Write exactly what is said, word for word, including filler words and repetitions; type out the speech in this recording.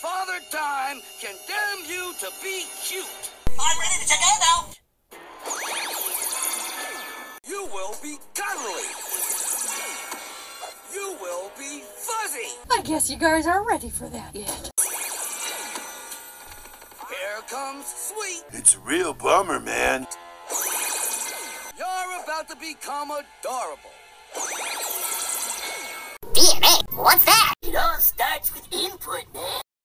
Father Time condemn you to be cute. I'm ready to check out now. You will be cuddly. You will be fuzzy. I guess you guys aren't ready for that yet. Here comes Sweet. It's a real bummer, man. You're about to become adorable. D N A? What's that? It all starts with input, man.